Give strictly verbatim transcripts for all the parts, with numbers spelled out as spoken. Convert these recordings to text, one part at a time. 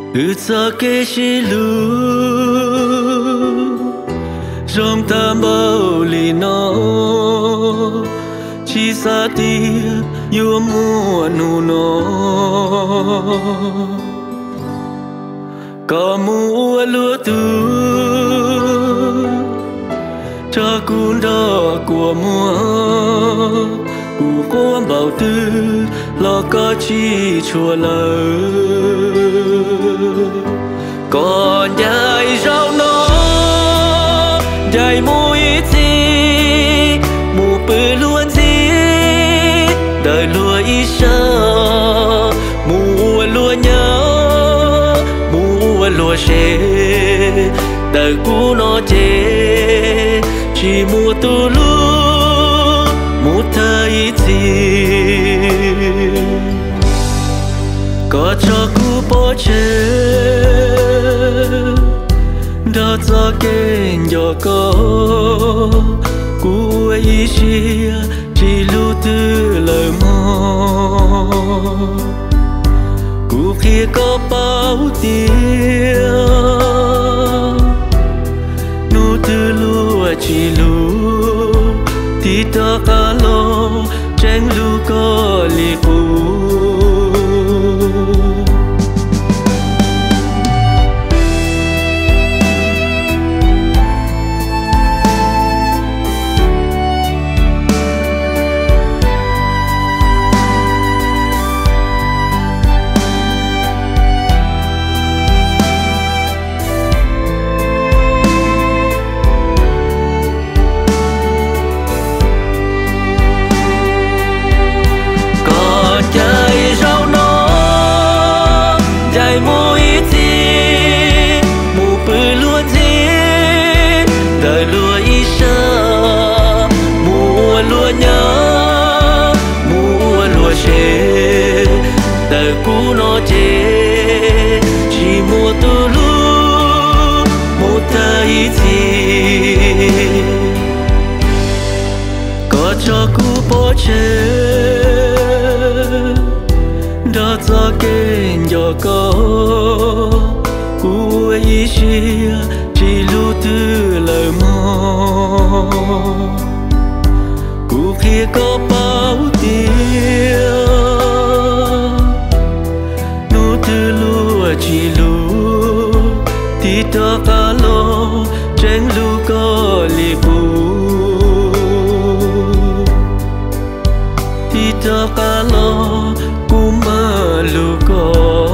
ư sa kê shi lu rong tam bao li no chỉ sa tia yêu mua nu no có mua lúa tu cho cuốn đó của mua cụ quan bảo tư lo có chi chùa lỡ còn dài rau nó dài mũi chi mù bự luôn gì đời lúa ý sơ mùa lúa nhớ mùa lúa xế đời cũ nó chê chỉ mùa tu lu mùa thấy gì có cho cũ bỏ chê đó cho kênh nhỏ có cũ ấy chia chỉ lưu tư lời mò cũ khi có bao tiêu nu tư lúa chỉ lưu thì ta cả lo tranh lưu có li u đời cũ nó chê chỉ mùa tu lu một thấy gì có cho cũ bỏ chê đó cho kênh nhỏ có cũ ấy chia chỉ lưu tư lời mò cũ khi có bao tiêu chỉ lu thì ta cả lo tranh lu có li bu thì ta cả lo cũng mà lu có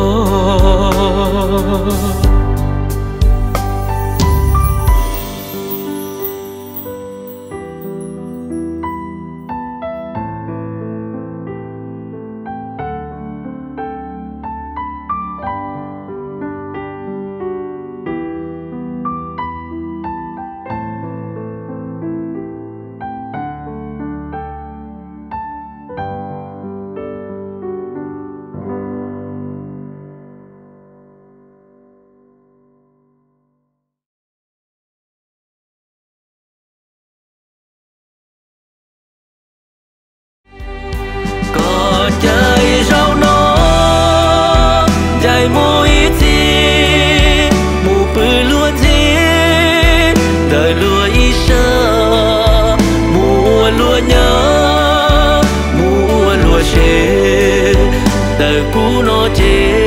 dài rau nó dài mũi chi mù bự luôn gì đời lúa ý sơ mùa lúa nhớ mùa lúa xế đời cũ nó chê